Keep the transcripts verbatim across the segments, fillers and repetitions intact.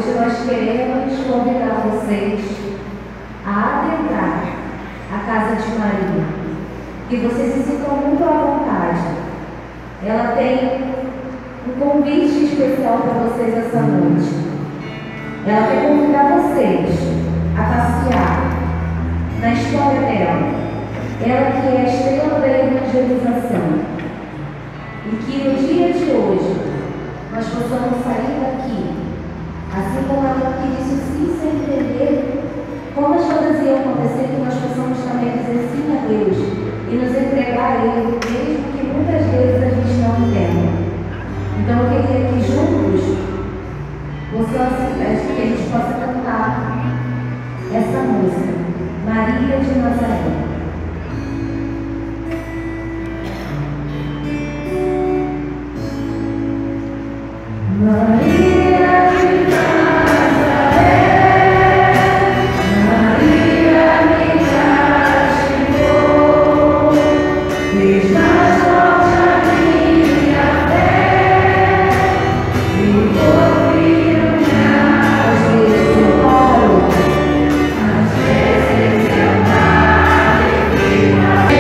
hoje nós queremos convidar vocês a adentrar a casa de Maria, que vocês se sintam muito à vontade. Ela tem um convite especial para vocês essa noite. Ela quer convidar vocês a passear na história dela. Ela que é a estrela da evangelização. E que no dia de hoje nós possamos sair daqui, assim como ela que disse sim sem entender como as coisas iam acontecer, que nós possamos também dizer sim a Deus e nos entregar a Ele, mesmo que muitas vezes a gente não entenda. Então eu queria que juntos possamos, que a gente possa cantar essa música, Maria de Nazaré. Maria de Nazaré, Maria me castigou, fez mais forte a minha fé, e confirmar. Às vezes eu paro, às vezes eu paro e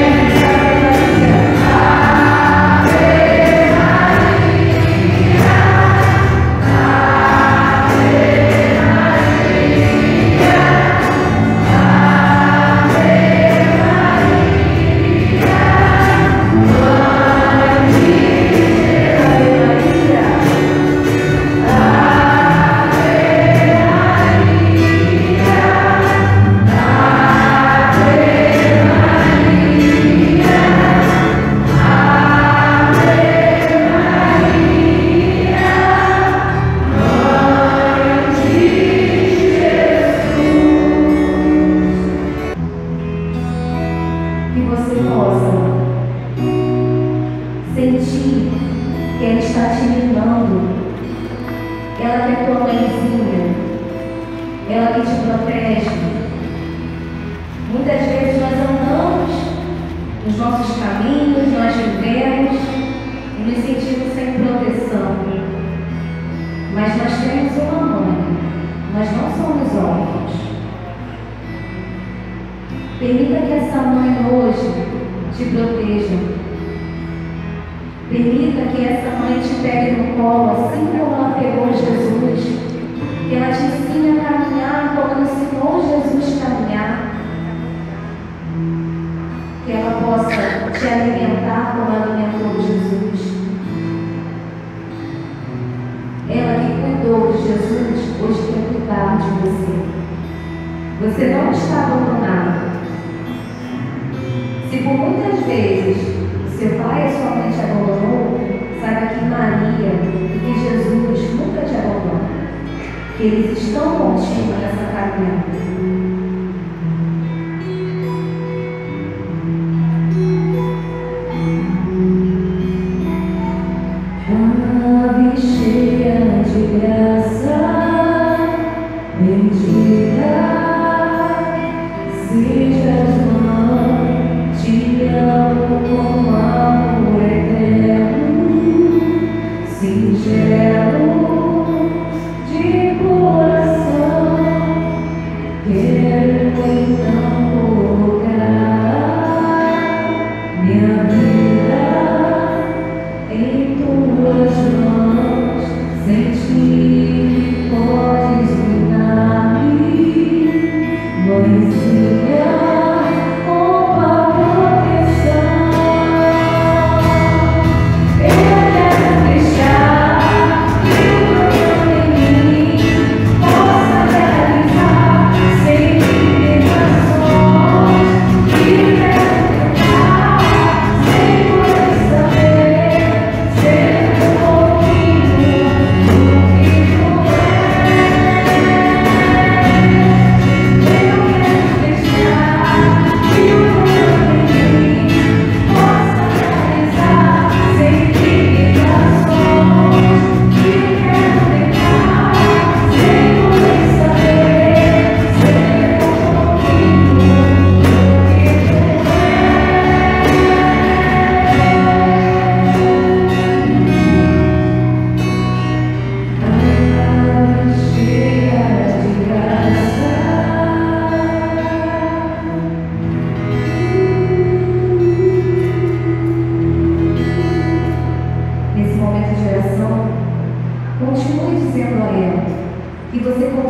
sentir que ela está te mimando, ela que é tua mãezinha, ela que te protege. Muitas vezes nós andamos nos nossos caminhos, nós vivemos e nos sentimos sem proteção, mas nós temos uma mãe, nós não somos órfãos. Permita que essa mãe hoje te proteja. Permita que essa mãe te pegue no colo, assim como ela pegou Jesus. Que ela te ensine a caminhar como ensinou Jesus a caminhar. Que ela possa te alimentar como alimentou Jesus. Ela que cuidou de Jesus, hoje quer cuidar de você. Você não está abandonado. Se por muitas vezes seu pai e sua mãe te abandonou, saiba que Maria e que Jesus nunca te abandonam, que eles estão contigo nessa caminhada. Ave cheia de graça, bendita sejas mãe, te amo com amor eterno, singelo de coração.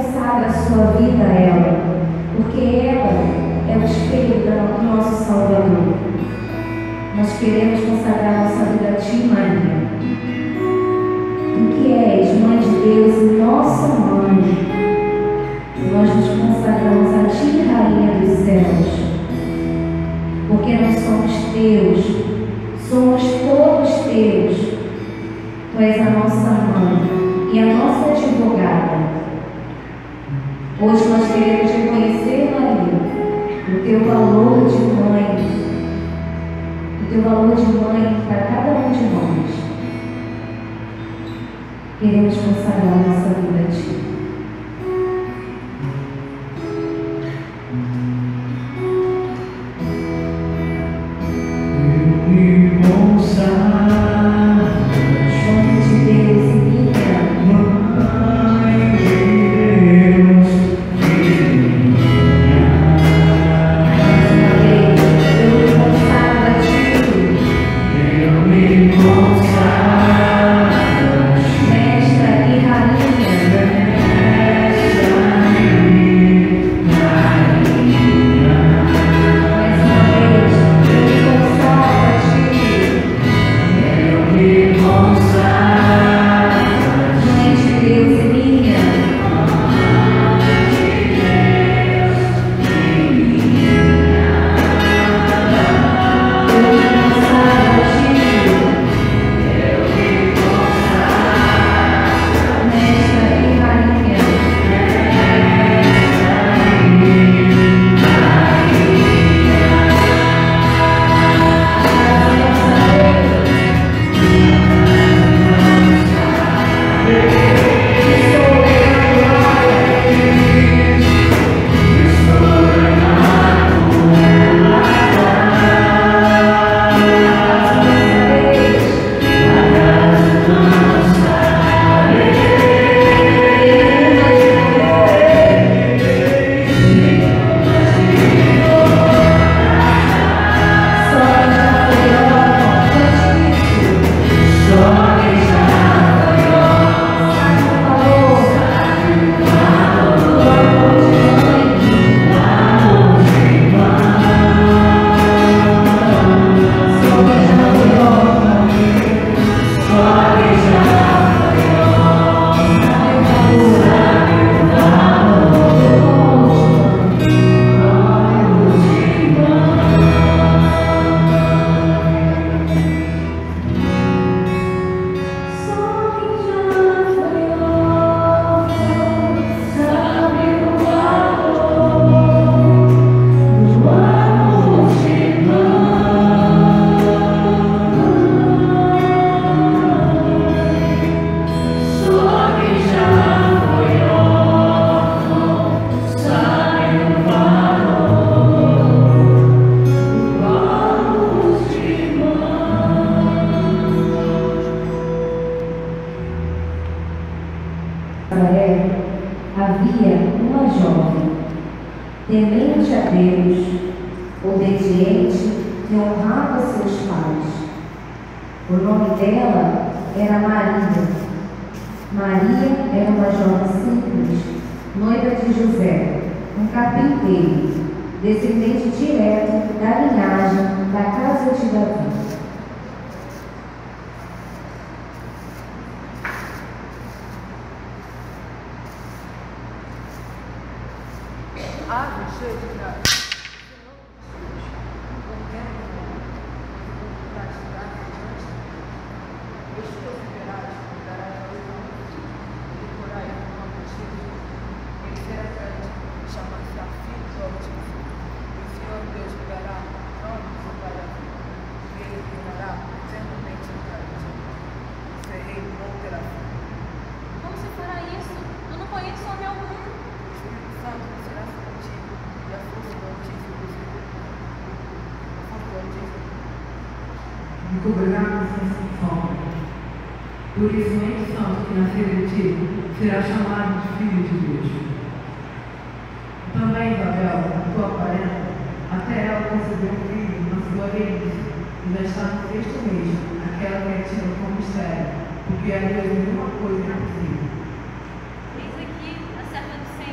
consagra a sua vida a ela, porque ela é o espelho do nosso Salvador. Nós queremos consagrar nossa vida a Ti, Maria. Tu que és Mãe de Deus e nossa Mãe, nós nos consagramos a Ti, Rainha dos céus, porque nós somos Teus, somos todos Teus. Tu és a nossa Mãe e a nossa advogada. Hoje nós queremos reconhecer, Maria, o Teu valor de mãe, o Teu valor de mãe para cada um de nós. Queremos consagrar nossa vida a Ti. Eu me consagro. Havia uma jovem, temente a Deus, obediente e honrava seus pais. O nome dela era Maria. Maria era uma jovem simples, noiva de José, um carpinteiro, descendente direto da linhagem da casa de Davi. Ave cheia de graça. Como você fará isso? Eu não conheço o homem algum. Me cobrirá com senso de fome. Por isso, o ente santo que nascer de ti será chamado de Filho de Deus. Também, Isabel, tua parenta, até ela concebeu um filho na sua velhice, e já está no sexto mês, aquela que é tida como mistério, porque a Deus nenhuma coisa é impossível. Eis aqui a serva do Senhor.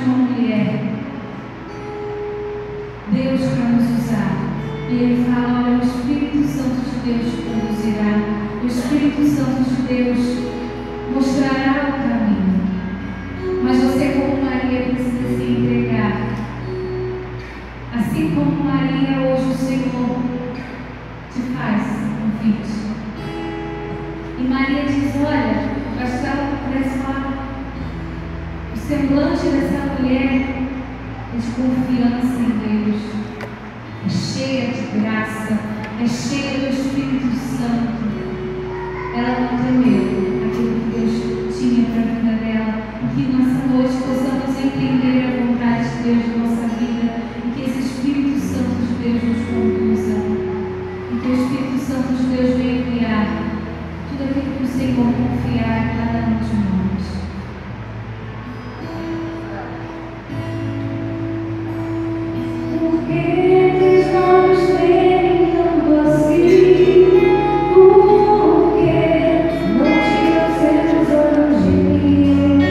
uma mulher, Deus para nos usar. E ele fala: olha, o Espírito Santo de Deus conduzirá, o Espírito Santo de Deus mostrará o caminho. Mas você, como Maria, precisa se entregar. Assim como Maria, hoje o Senhor te faz convite. E Maria diz: olha, bastava por essa, o semblante dessa mulher é de confiança em Deus, é cheia de graça, é cheia do Espírito Santo. Ela não temeu aquilo que Deus tinha para a vida dela. E que nessa noite possamos entender a vontade de Deus na nossa vida, e que esse Espírito Santo de Deus nos conduza, e que o Espírito Santo de Deus venha guiar tudo aquilo que o Senhor confiar a cada um de nós. Porque teus olhos veem tanto assim, porque não tiram seus olhos de mim.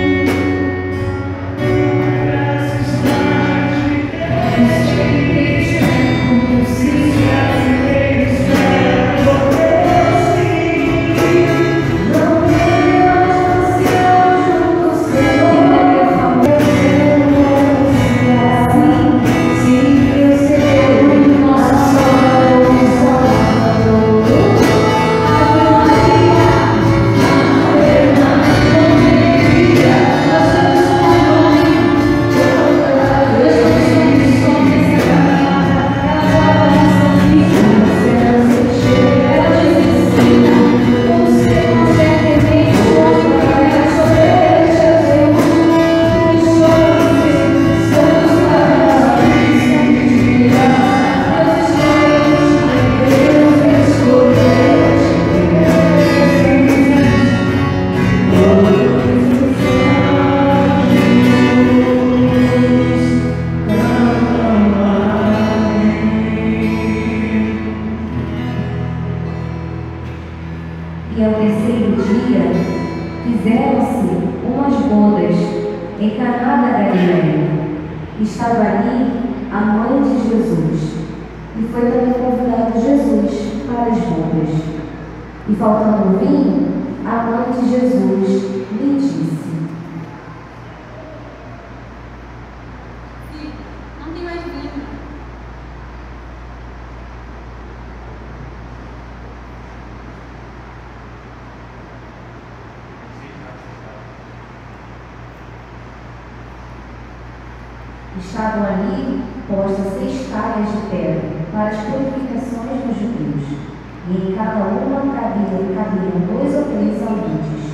E ao terceiro dia, fizeram-se umas bodas em Caná da Galileia. Estava ali a mãe de Jesus, e foi também convidado Jesus para as bodas. E faltando vinho, a mãe de Jesus lhe disse: Filho, não tem mais vinho. Estavam ali postas seis talhas de pedra para as purificações dos judeus, e em cada uma cabiam, cabiam dois ou três almudes.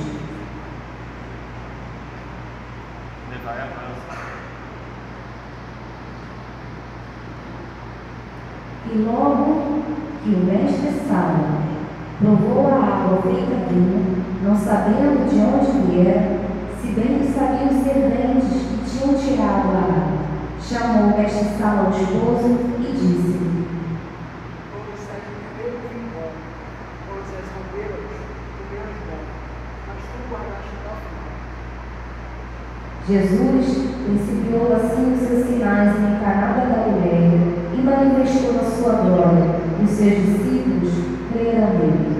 E logo que o mestre Sala provou a água feita vinho, não sabendo de onde viera, se bem que sabiam os serventes que tinham tirado a água, chamou o mestre Sala ao esposo e disse: Todos saíram primeiro do vinho bom, todas as bandeiras do menos bom, mas tu guardaste até o final. Jesus principiou assim os seus sinais em Caná da Galileia e manifestou a sua glória, e os seus discípulos creram nele.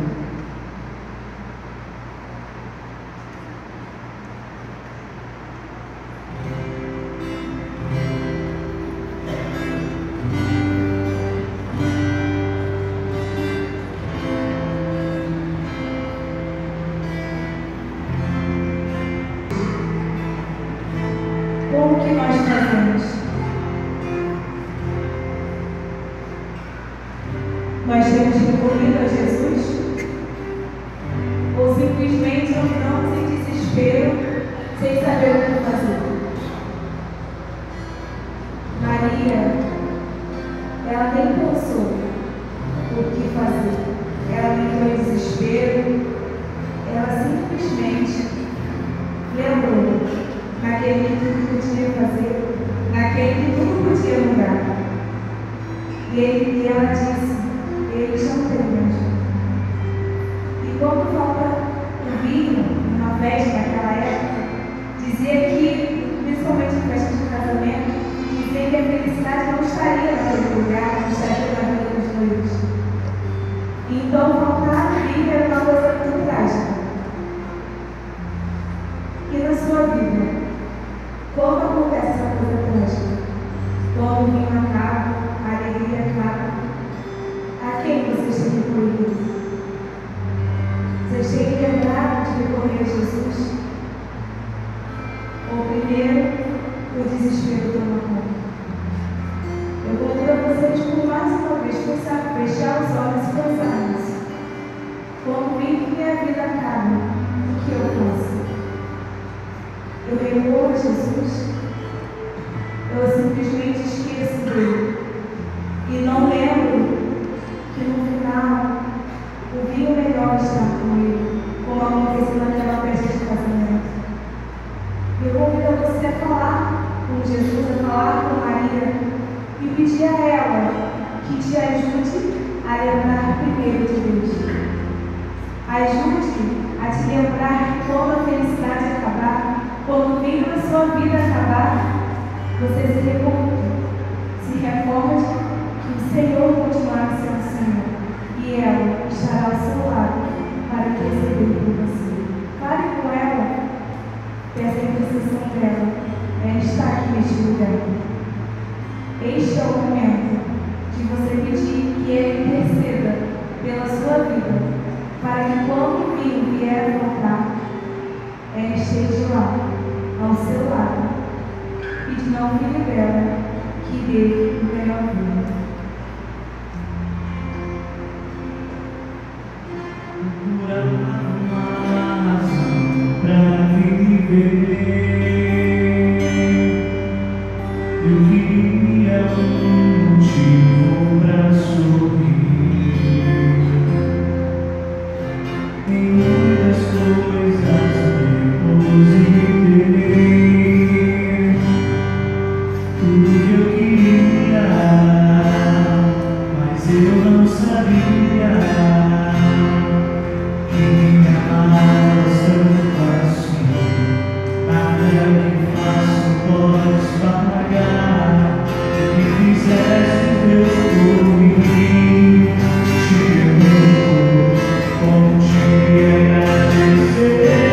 Como que nós fazemos? Nós temos recorrido a Jesus? Ou simplesmente entramos em desespero sem saber o que fazer? Maria, ela nem pensou o que fazer. Ela não entrou em desespero, ela simplesmente lembrou naquele que tudo podia fazer, naquele que tudo podia mudar. E, ele, e ela disse: eles não têm mais. E quando falta o vinho, numa festa naquela época, dizia que, principalmente em festa de casamento, estaria naquele lugar, não estaria na vida dos noivos. Então, faltar vinho era uma coisa muito trágica. E na sua vida, como acontece essa coisa trágica? Quando o vinho acaba, a alegria acaba, a quem vocês têm recorrido? Vocês têm lembrado de recorrer a Jesus? Ou primeiro, o desespero toma conta? Eu convido a vocês por mais uma vez pensar, fechar os olhos e pensar nisso. Quando vi que minha vida acaba, o que eu faço? Eu recorro a Jesus? Eu simplesmente esqueço dele e não lembro que no final o vinho melhor está comigo, como aconteceu naquela festa de casamento. Eu convido a você a falar com Jesus, a falar com Maria e pedir a ela que te ajude a lembrar primeiro de Deus. Ajude a te lembrar que quando a felicidade acabar, quando o vinho da sua vida acabar, você se recorde, se recorde que o Senhor continuará sendo o Senhor e ela estará ao seu lado para interceder por você. Fale com ela, peça a intercessão dela, ela está aqui neste lugar. Este é o momento de você pedir que Ele interceda pela sua vida, para que quando o vinho vier voltar, ela esteja lá, ao seu lado, e de não filho dela que dê o melhor vinho. Procura uma razão pra viver. Eu queria um motivo pra sorrir. Em muitas coisas depositei tudo que eu queria, mas eu não sabia que me amavas tanto assim. Nada que faço podes pagar o que fizeste, Deus, por mim. Te pergunto como te agradecer.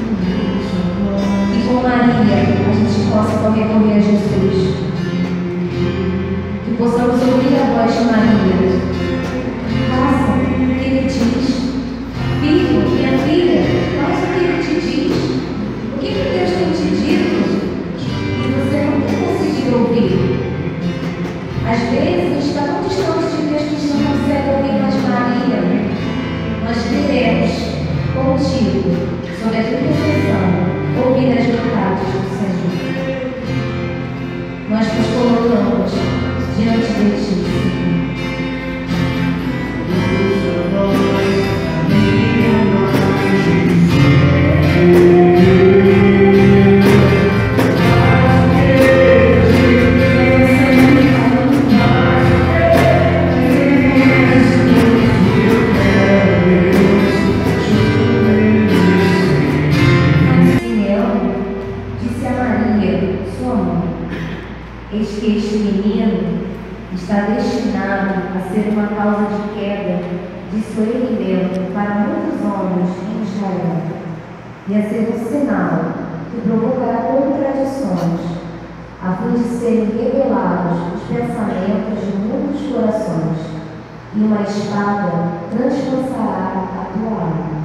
Que com Maria a gente possa recorrer a Jesus. ser uma causa de queda, de dissuadimento para muitos homens em Israel, e a ser um sinal que provocará contradições, a fim de serem revelados os pensamentos de muitos corações, e uma espada transpassará a tua alma.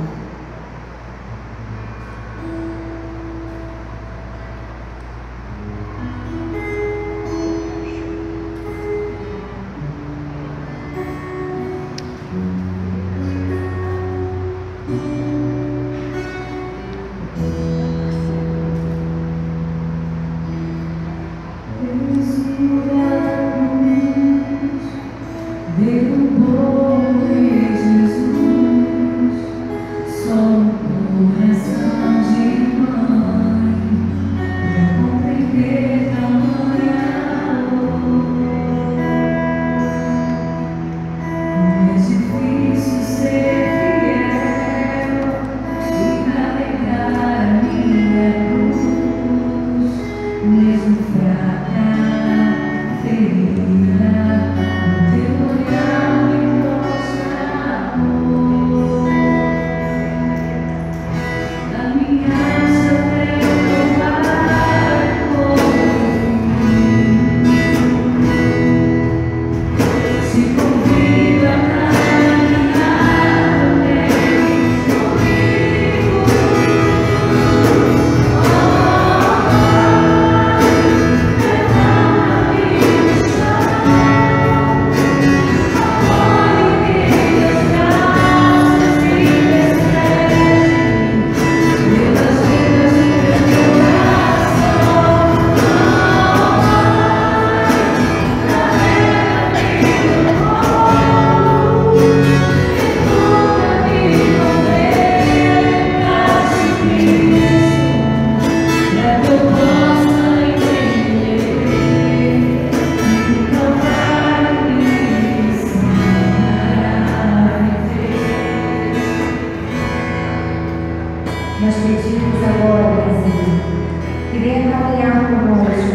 Nós pedimos agora, Brasil, que venha caminhar conosco,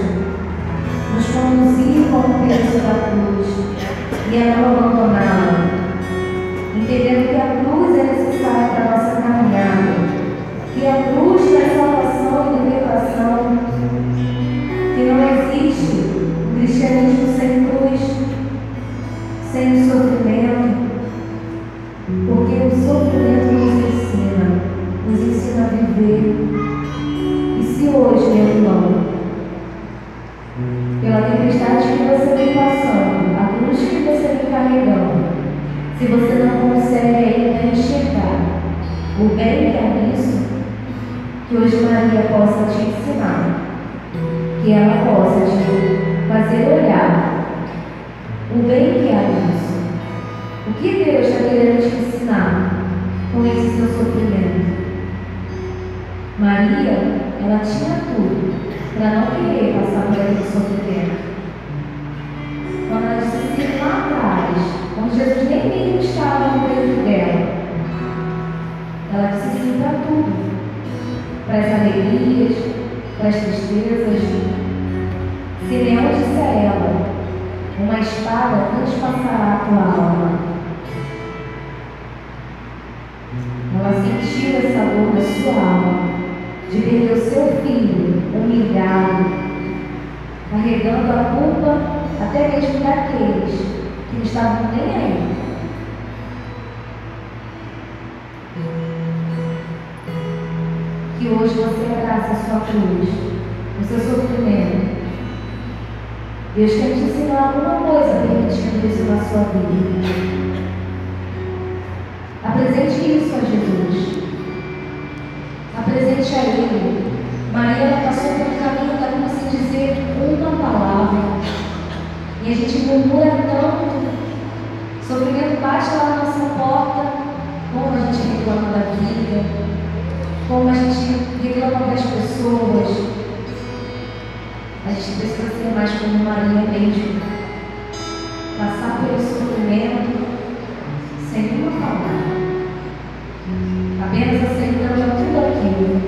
nos conduzir com o peso da cruz e a não abandoná-la, entendendo que a cruz é necessária para a nossa caminhada, que a cruz traz salvação e libertação, que não existe um cristianismo sem cruz, sem sofrimento, porque o sofrimento nos ensina. Nos ensina a viver. E se hoje, meu irmão, pela tempestade que você vem passando, a cruz que você vem carregando, se você não consegue ainda enxergar o bem que é nisso, que hoje Maria possa te ensinar, que ela possa te fazer olhar o bem que é nisso. O que Deus está querendo te ensinar com esse seu sofrimento? Maria, ela tinha tudo para não querer passar por aquele sofrimento. Quando ela disse assim, lá atrás, quando Jesus nem mesmo estava no peito dela, ela disse sim para tudo, para as alegrias, para as tristezas. Simeão disse a ela, uma espada transpassará a tua alma. Ela sentiu essa dor na sua alma, de perder o seu filho humilhado, carregando a culpa até mesmo daqueles que não estavam nem aí. Que hoje você abraça a sua cruz, o seu sofrimento. Deus quer te ensinar alguma coisa permitindo isso na sua vida. Apresente isso a Jesus. Apresente a Ele. Maria, ela passou pelo caminho da cruz sem dizer uma palavra. E a gente murmura tanto. Sofrimento bate lá na nossa porta. Como a gente reclama da vida. Como a gente reclama das pessoas. A gente precisa ser mais como Maria mesmo. Passar pelo sofrimento sem uma palavra. Apenas aceitando tudo aquilo.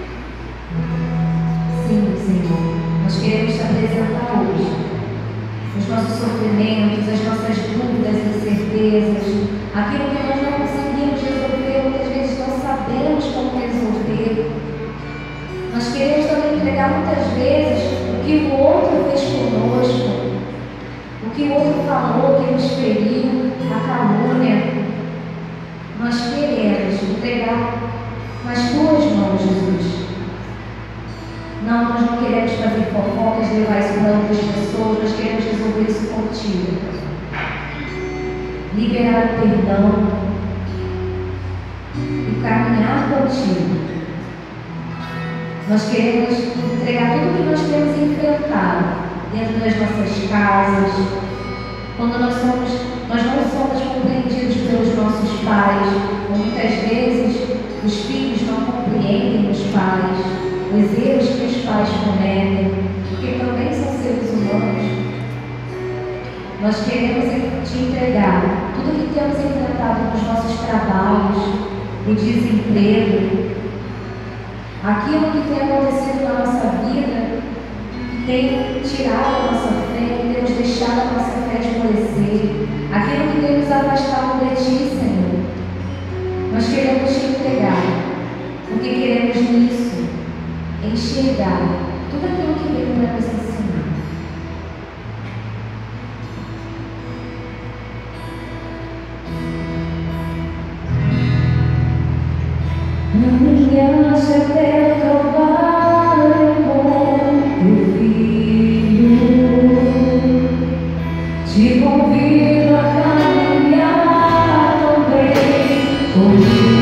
Sim, Senhor, nós queremos te apresentar hoje os nossos sofrimentos, as nossas dúvidas e incertezas, aquilo que nós não conseguimos resolver, muitas vezes não sabemos como resolver. Nós queremos também entregar muitas vezes o que o outro fez conosco, o que o outro falou, o que nos feriu, a calúnia. Nós queremos entregar nas tuas mãos, Jesus. Não, nós não queremos fazer fofocas, levar isso para outras pessoas, nós queremos resolver isso contigo. Liberar o perdão e caminhar contigo. Nós queremos entregar tudo o que nós temos enfrentado dentro das nossas casas, quando nós, somos, nós não somos compreendidos pelos nossos pais, ou muitas vezes os filhos não compreendem os pais, os erros que os pais cometem, porque também são seres humanos. Nós queremos te entregar tudo o que temos enfrentado nos nossos trabalhos, o desemprego, aquilo que tem acontecido na nossa vida, que tem tirado a nossa fé, que tem nos deixado a nossa fé esmorecer, aquilo que tem nos afastado de Ti, Senhor. Nós queremos te entregar, porque queremos nisso enxergar tudo aquilo que veio para nos ensinar. Aliança pelo Calvário com Teu Filho, te convido a caminhar também comigo.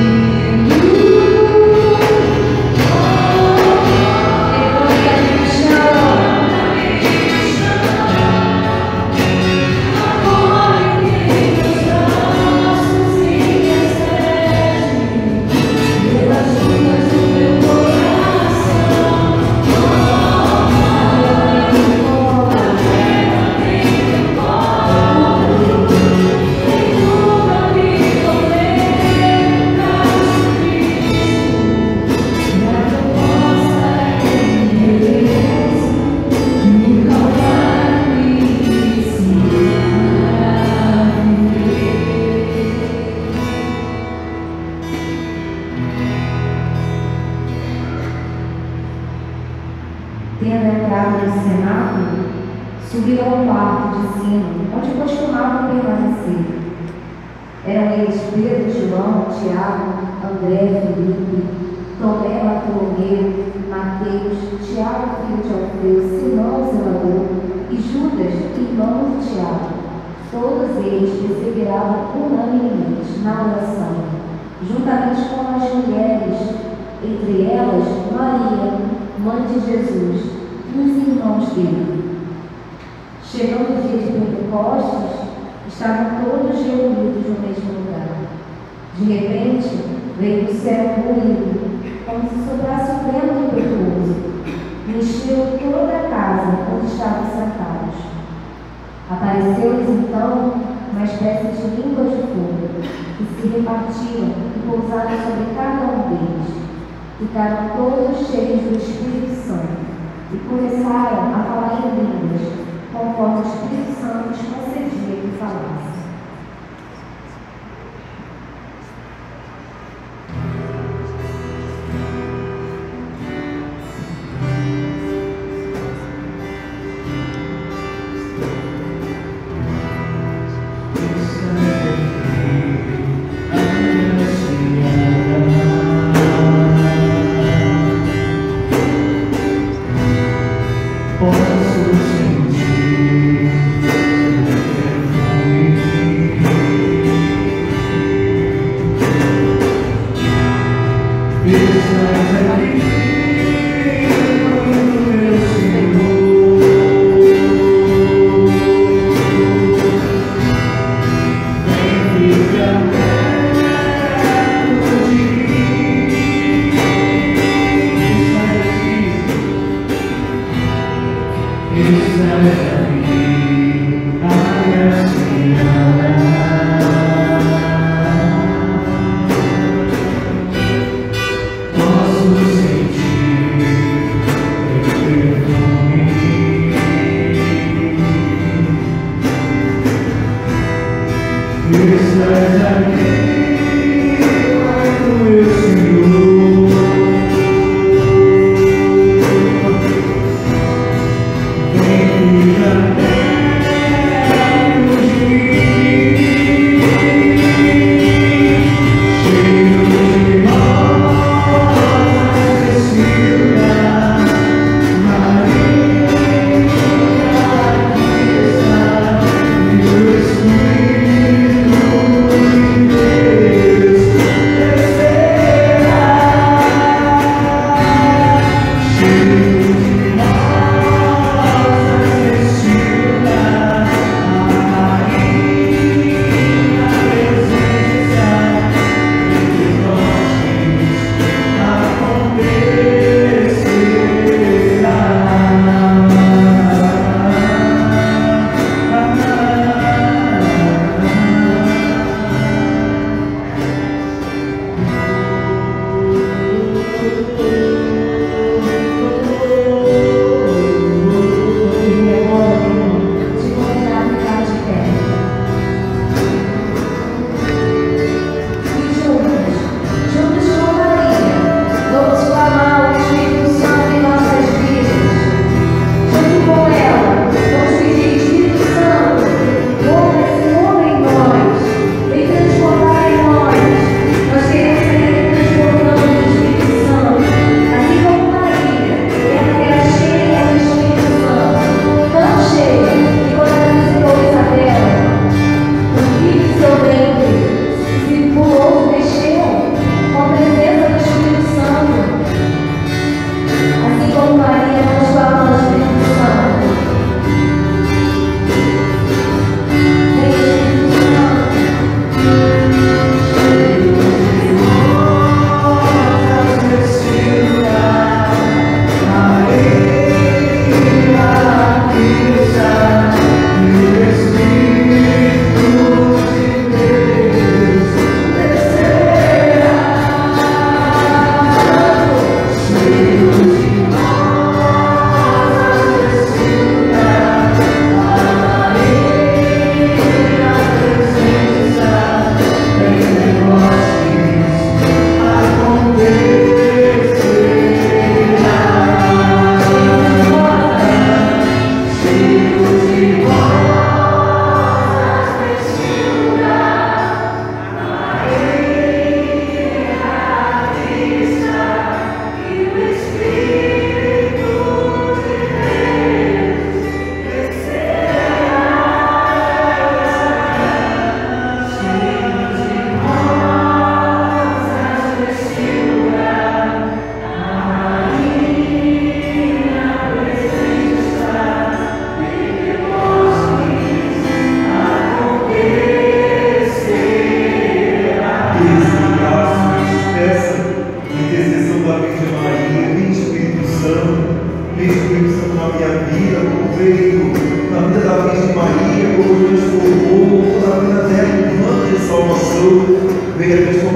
Tendo entrado no Senado, subiu ao quarto de cima, onde costumavam permanecer. Eram eles Pedro, João, Tiago, André, Filipe, Tomé, Bartolomeu, Mateus, Tiago, filho de Alfeu, Simão, zelador, e Judas, irmão de Tiago. Todos eles perseveravam unanimemente na oração, juntamente com as mulheres, entre elas Maria, mãe de Jesus, e os irmãos dele. Chegando o dia de Pentecostes, estavam todos reunidos no mesmo lugar. De repente, veio do céu um ruído, como se soprasse um vento impetuoso, e encheu toda a casa onde estavam sentados. Apareceu-lhes então uma espécie de língua de fogo, que se repartiam e pousaram sobre cada um deles. Ficaram todos cheios do Espírito Santo e começaram a falar em línguas, conforme o Espírito Santo lhes concedia que falasse. Posso sentir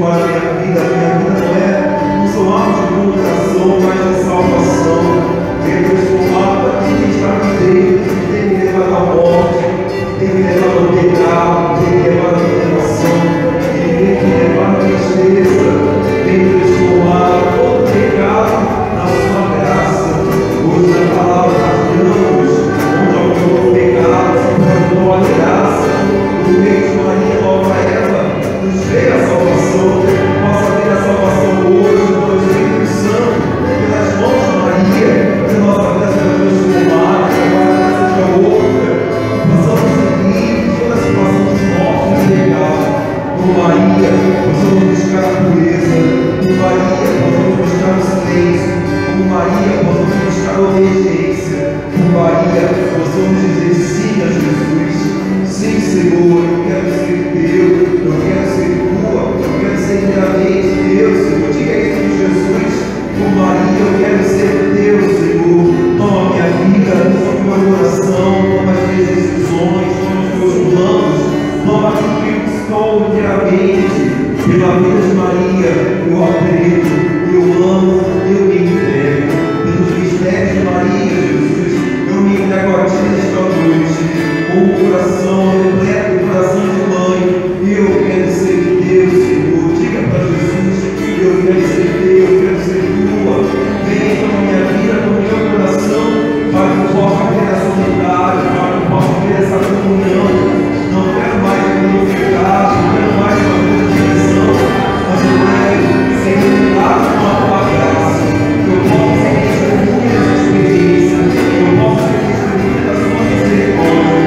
transformar a minha vida. Minha vida não é um só ato de comunicação, mas de salvação. Tem transformado aquilo que está aqui dentro, tem me levado à morte, tem me levado ao pecado, tem me levado à condenação, tem me levado à tristeza, tem me transformado todo pecado na sua graça. Hoje na palavra nós onde houve o pecado, se tornou a graça, no meio de Maria, nova Eva, nos veio a salvação. Possa ter a salvação hoje, no Espírito Santo, pelas mãos de Maria, que nossa vida seja transformada, que a nossa vida seja outra, que possamos ser livres de toda situação de morte e pecado. Com Maria, possamos buscar a pureza, com Maria, possamos buscar o silêncio, com Maria, possamos buscar a obediência, com Maria, possamos dizer sim a Jesus. Sim, Senhor, eu quero ser teu, eu quero ser tua, eu quero ser inteiramente teu, Senhor. Diga isso de Jesus. Com Maria, eu quero ser teu, Senhor. Toma minha vida, toma meu coração, toma as minhas decisões, toma os meus planos, toma aquilo que eu estou inteiramente. Pela vida de Maria, eu aprendo, eu amo, eu me entrego. Pelos mistérios de Maria, Jesus, eu me entrego a ti nesta noite. Com o coração repleto, o coração de mãe, eu quero ser teu, Senhor. Diga para Jesus, eu quero ser teu, eu quero ser tua. Venha com a minha vida, com o meu coração, para que eu possa ter essa unidade, para que eu possa ter essa comunhão. Não quero mais glorificado, não quero mais uma coisa de direção, mas eu quero ser iluminado com a tua graça. Eu posso ser testemunha dessa experiência, eu posso ser testemunha da sua misericórdia.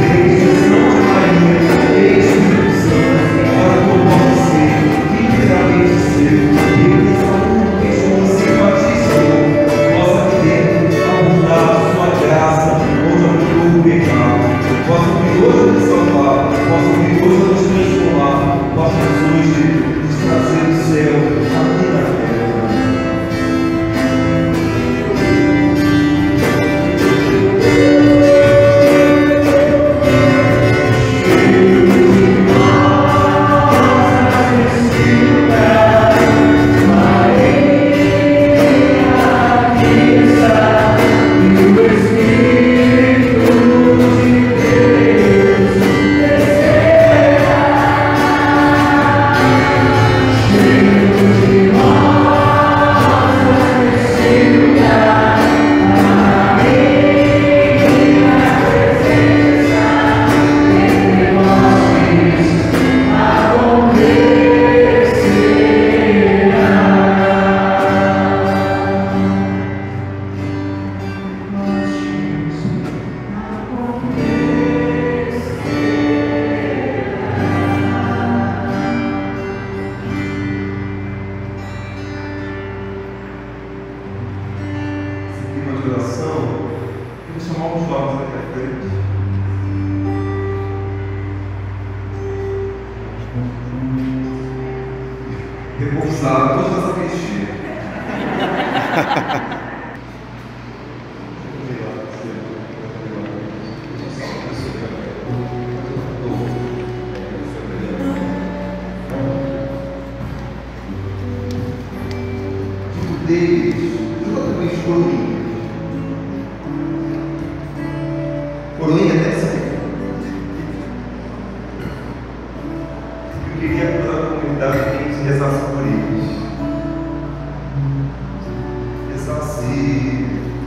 Repousado, toda essa vestir. Tipo deles, exatamente coroinha. Coroinha até sempre. Eu queria que toda a comunidade que rezasse por eles. Rezasse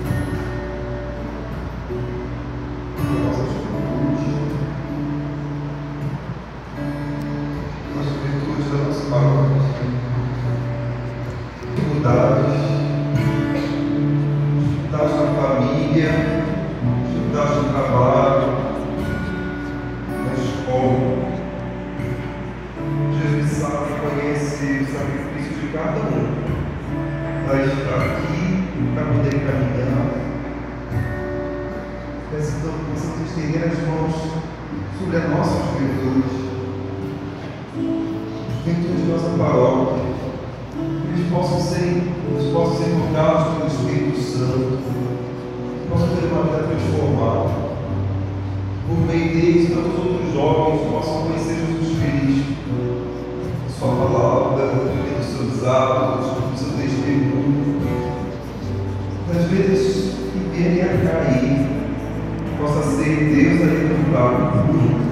a nossa atitude, as virtudes da nossa palavra, dificuldades, dificuldades na família, dificuldades no trabalho, na escola. Jesus sabe, conhece o sacrifício de cada um para estar aqui, para poder caminhar. Peço então que possamos estender as mãos sobre a nossa juventude, juventude de nossa paróquia, que eles possam ser, eles possam ser tocados pelo Espírito Santo, que possam ter uma vida transformada. Por meio deles, tantos outros jovens possam conhecer Jesus Cristo, sua palavra, dos seus hábitos, do seu testemunho. Às vezes, que vem a cair, possa ser Deus ali no lugar,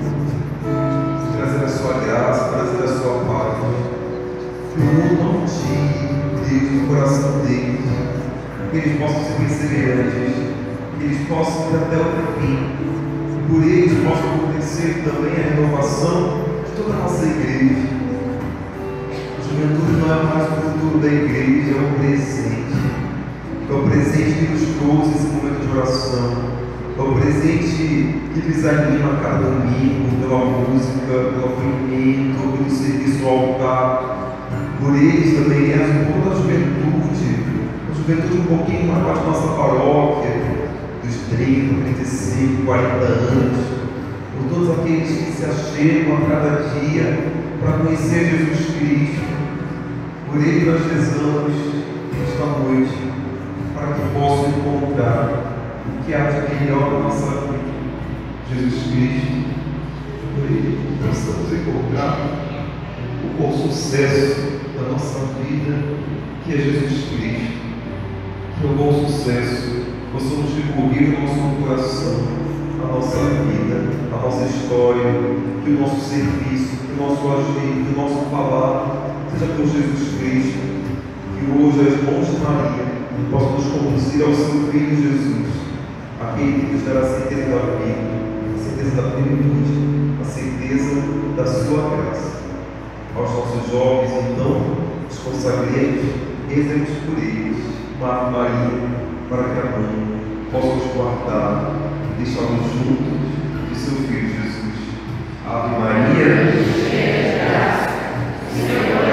trazer a sua graça, trazer a sua paz. Que o mundo não tire Deus do coração deles, que eles possam ser perseverantes, que eles possam ir até o fim. Por eles possa acontecer também a renovação de toda a nossa igreja. A juventude não é mais o futuro da igreja, é o presente. É o presente que nos trouxe esse momento de oração. É o presente que lhes anima a cada domingo, pela música, pelo acolhimento, pelo serviço ao altar. Por eles também é toda a juventude, a juventude um pouquinho mais da nossa paróquia, dos trinta, trinta e cinco, quarenta anos, por todos aqueles que se achegam a cada dia para conhecer Jesus Cristo. Por ele nós rezamos esta noite, para que possam encontrar o que há de melhor na nossa vida, Jesus Cristo. Por ele possamos encontrar o bom sucesso da nossa vida, que é Jesus Cristo. Que é o bom sucesso possamos recorrer ao nosso coração, a nossa vida, a nossa história, que o nosso serviço, que o nosso agir, que o nosso falar seja por Jesus Cristo. Que hoje as mãos de Maria possam nos conduzir ao seu Filho Jesus, aquele que nos dará a certeza da vida, a certeza da plenitude, a certeza da sua graça. Aos nossos jovens, então, os consagremos, rezemos por eles, uma Ave Maria, para que a mãe possa nos guardar e deixá-los juntos de seu Filho Jesus. Ave Maria, cheia de graça, o Senhor é